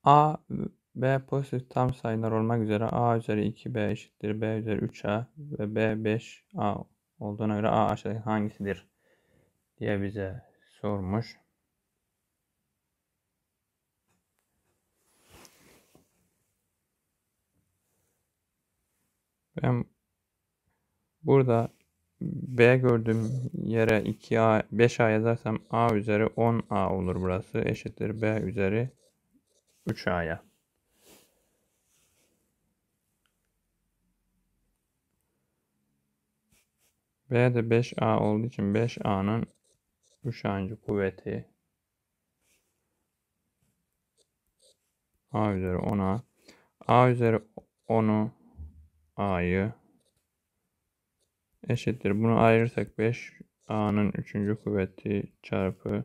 A, B pozitif tam sayılar olmak üzere A üzeri 2B eşittir B üzeri 3A ve B 5A olduğuna göre A aşağıdaki hangisidir diye bize sormuş. Ben burada B gördüğüm yere 2A 5A yazarsam A üzeri 10A olur burası. Eşittir B üzeri 3A'ya. B de 5A olduğu için 5A'nın 3. kuvveti A üzeri 10A. A üzeri 10'u A'yı eşittir. Bunu ayırırsak 5A'nın 3. kuvveti çarpı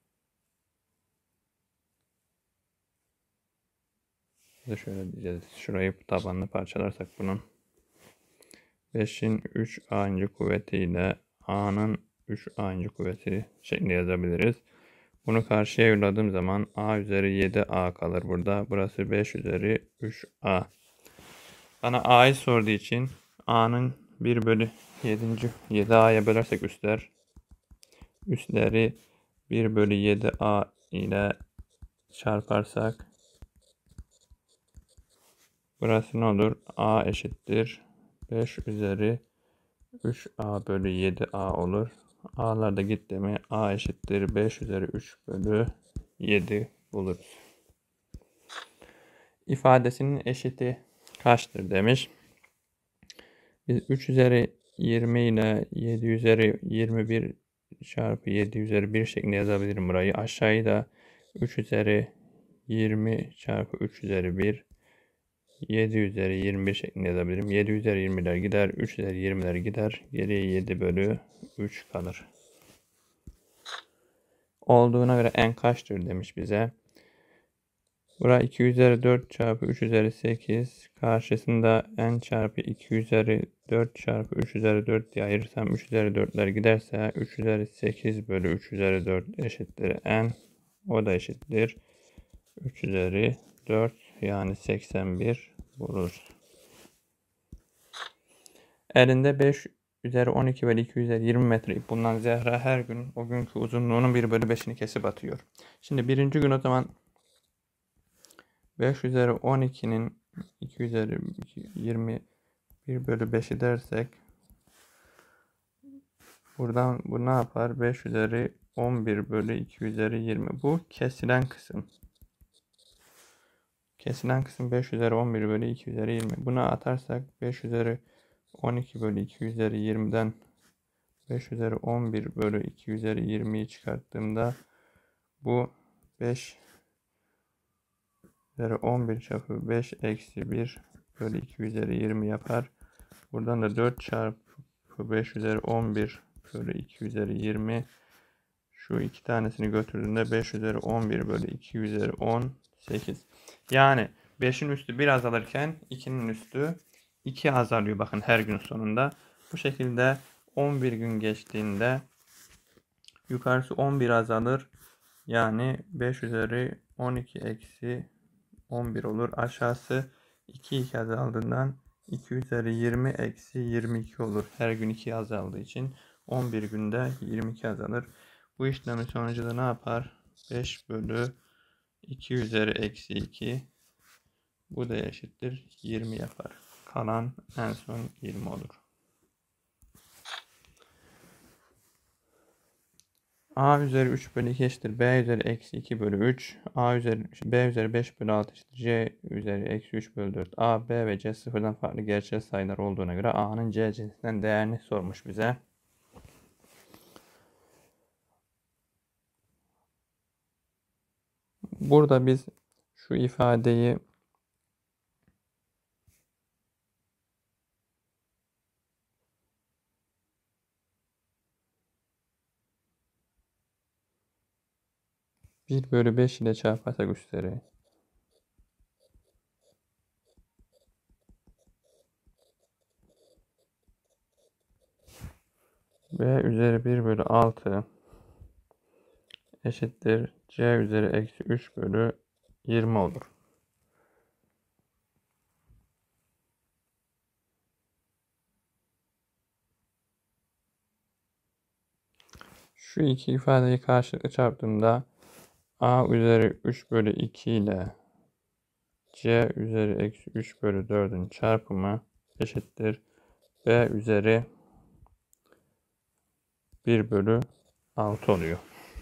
şöyle diyeceğiz. Şurayı tabanını parçalarsak bunun 5'in 3A. kuvvetiyle A'nın 3A. kuvveti şeklinde yazabiliriz. Bunu karşıya yolladığım zaman A üzeri 7A kalır burada. Burası 5 üzeri 3A. Bana A'yı sorduğu için A'nın 1 bölü 7A'ya bölersek üstleri 1 bölü 7A ile çarparsak burası ne olur? A eşittir 5 üzeri 3A bölü 7A olur. A'lar da gitti mi A eşittir 5 üzeri 3 bölü 7 buluruz. İfadesinin eşiti kaçtır demiş. Biz 3 üzeri 20 ile 7 üzeri 21 çarpı 7 üzeri 1 şeklinde yazabilirim burayı. Aşağıyı da 3 üzeri 20 çarpı 3 üzeri 1 7 üzeri 21 şeklinde yazabilirim. 7 üzeri 20'ler gider. 3 üzeri 20'ler gider. Geriye 7 bölü 3 kalır. Olduğuna göre n kaçtır demiş bize. Buraya 2 üzeri 4 çarpı 3 üzeri 8. Karşısında n çarpı 2 üzeri 4 çarpı 3 üzeri 4 diye ayırırsam 3 üzeri 4'ler giderse 3 üzeri 8 bölü 3 üzeri 4 eşittir n. O da eşittir 3 üzeri 4 yani 81 buluruz. Elinde 5 üzeri 12 bölü 2 üzeri 20 metre ip bulunan Zehra her gün o günkü uzunluğunun 1 bölü 5'ini kesip atıyor. Şimdi birinci gün o zaman 5 üzeri 12'nin 2 üzeri 20 1 bölü 5'i dersek buradan bu ne yapar? 5 üzeri 11 bölü 2 üzeri 20. Bu kesilen kısım. Kesilen kısım 5 üzeri 11 bölü 2 üzeri 20. Buna atarsak 5 üzeri 12 bölü 2 üzeri 20'den 5 üzeri 11 bölü 2 üzeri 20'yi çıkarttığımda bu 5 üzeri 11 çarpı 5 eksi 1 bölü 2 üzeri 20 yapar. Buradan da 4 çarpı 5 üzeri 11 bölü 2 üzeri 20. Şu iki tanesini götürdüğünde 5 üzeri 11 bölü 2 üzeri 18. Yani 5'in üstü 1 azalırken 2'nin üstü 2 azalıyor bakın her gün sonunda. Bu şekilde 11 gün geçtiğinde yukarısı 11 azalır. Yani 5 üzeri 12 eksi 11 olur. Aşağısı 2 azaldığından 2 üzeri 20 eksi 22 olur. Her gün 2 azaldığı için 11 günde 22 azalır. Bu işlemin sonucu da ne yapar? 5 bölü 2 üzeri eksi 2. Bu da eşittir 20 yapar. Kalan en son 20 olur. A üzeri 3 bölü 2 eşittir B üzeri eksi 2 bölü 3. B üzeri 5 bölü 6 eşittir C üzeri eksi 3 bölü 4. A, B ve C sıfırdan farklı gerçel sayılar olduğuna göre A'nın C cinsinden değerini sormuş bize. Burada biz şu ifadeyi bir bölü 5 ile çarparsak üstleri B üzeri 1 bölü 6 eşittir C üzeri eksi 3 bölü 20 olur. Şu iki ifadeyi karşılıklı çarptığımda a üzeri 3 bölü 2 ile c üzeri eksi 3 bölü 4'ün çarpımı eşittir b üzeri 1 bölü 6 oluyor.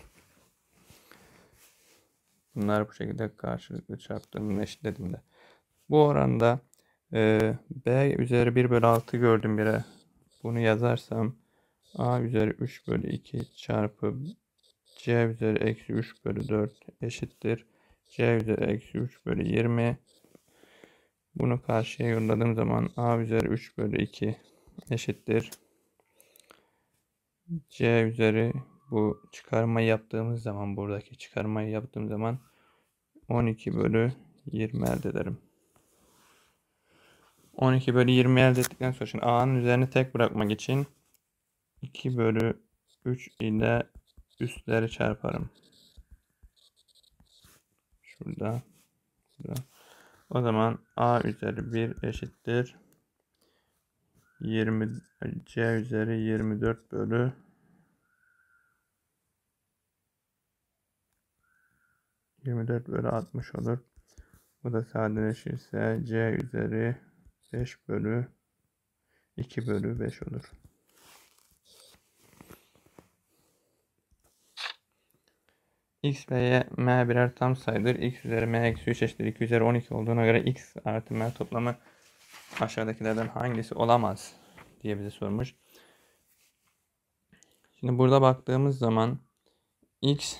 Bunlar bu şekilde karşılıklı çarptığımda eşitlediğimde. Bu oranda b üzeri 1 bölü 6 gördüğüm yere bunu yazarsam a üzeri 3 bölü 2 çarpı c üzeri eksi 3 bölü 4 eşittir c üzeri eksi 3 bölü 20. Bunu karşıya yolladığım zaman a üzeri 3 bölü 2 eşittir c üzeri, bu çıkarmayı yaptığımız zaman, buradaki çıkarmayı yaptığım zaman 12 bölü 20 elde ederim. 12 bölü 20 elde ettikten sonra şimdi a'nın üzerine tek bırakmak için 2 bölü 3 ile üstleri çarparım. Şurada. O zaman a üzeri 1 eşittir 20 c üzeri 24 bölü 60 olur. Bu da sadeleşirse c üzeri 5 bölü 2 bölü 5 olur. X ve y, m birer tam sayıdır. X üzeri m eksi 3 eşittir 2 üzeri 12 olduğuna göre x artı m toplamı aşağıdakilerden hangisi olamaz diye bize sormuş. Şimdi burada baktığımız zaman x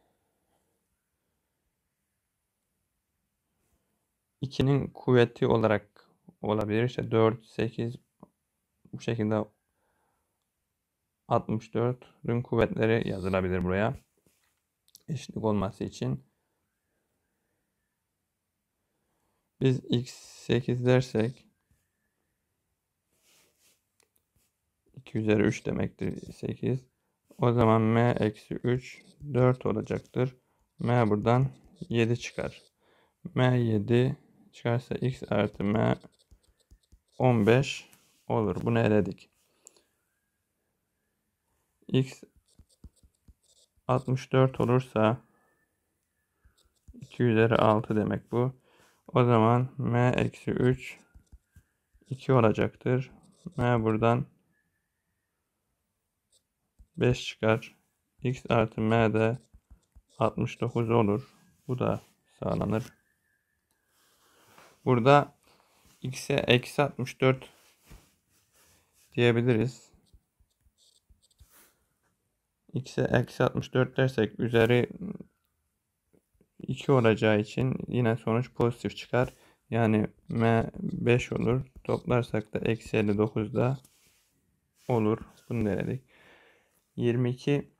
2'nin kuvveti olarak olabilir. İşte 4, 8 bu şekilde 64'ün kuvvetleri yazılabilir buraya. Eşitlik olması için. Biz x 8 dersek 2 üzeri 3 demektir 8. O zaman m eksi 3 4 olacaktır. M buradan 7 çıkar. M 7 çıkarsa x artı m 15 olur. Bunu eledik. X 64 olursa 2 üzeri 6 demek bu. O zaman m eksi 3 2 olacaktır. M buradan 5 çıkar. X artı m de 69 olur. Bu da sağlanır. Burada x'e eksi 64 diyebiliriz. X'e eksi 64 dersek üzeri 2 olacağı için yine sonuç pozitif çıkar. Yani m 5 olur. Toplarsak da eksi 59 da olur. Bunu denedik. 22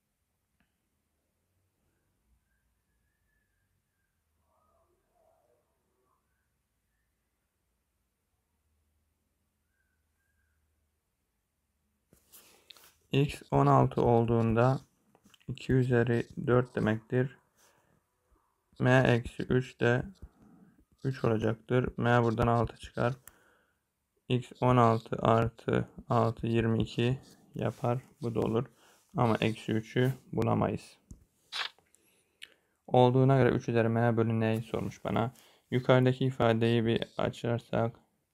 x 16 olduğunda 2 üzeri 4 demektir. M eksi 3 de 3 olacaktır. M buradan 6 çıkar. X 16 artı 6 22 yapar. Bu da olur. Ama eksi 3'ü bulamayız. Olduğuna göre 3 üzeri m bölü n'yi sormuş bana. Yukarıdaki ifadeyi bir açarsak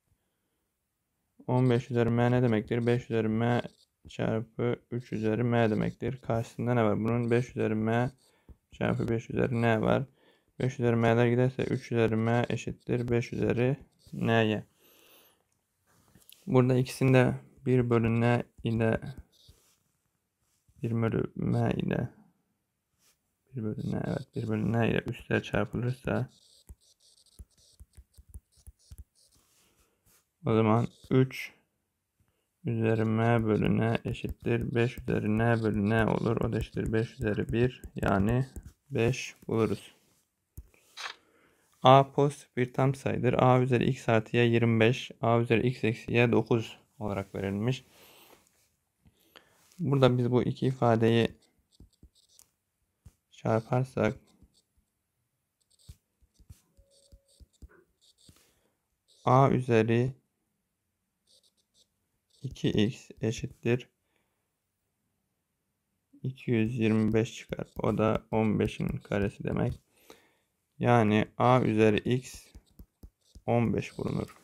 15 üzeri m ne demektir? 5 üzeri m çarpı 3 üzeri m demektir. Karşısında ne var? Bunun 5 üzeri m çarpı 5 üzeri n var. 5 üzeri m'ler giderse 3 üzeri m eşittir 5 üzeri n'ye. Burada ikisinde 1 bölü n ile 1 bölü m ile 1 bölü n, evet 1 bölü n ile üstler çarpılırsa o zaman 3 üzeri m bölü n eşittir 5 üzeri n bölü n olur. O da eşittir 5 üzeri 1, yani 5 buluruz. A pozitif bir tam sayıdır. A üzeri x artı y 25. A üzeri x eksi y 9 olarak verilmiş. Burada biz bu iki ifadeyi çarparsak a üzeri 2x eşittir 225 çıkar. O da 15'in karesi demek. Yani a üzeri x 15 bulunur.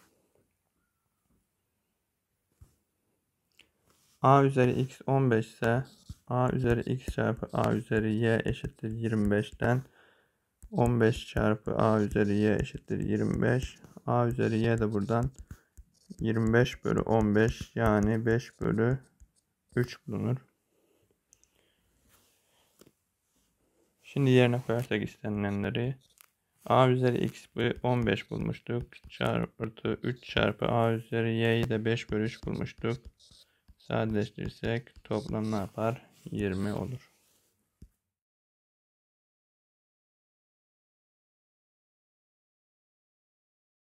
A üzeri x 15 ise a üzeri x çarpı a üzeri y eşittir 25'ten 15 çarpı a üzeri y eşittir 25. A üzeri y de buradan 25 bölü 15 yani 5 bölü 3 bulunur. Şimdi yerine koyarsak istenilenleri a üzeri x 15 bulmuştuk. Çarpı 3 çarpı a üzeri y'yi de 5 bölü 3 bulmuştuk. Sadeleştirirsek toplam ne yapar? 20 olur.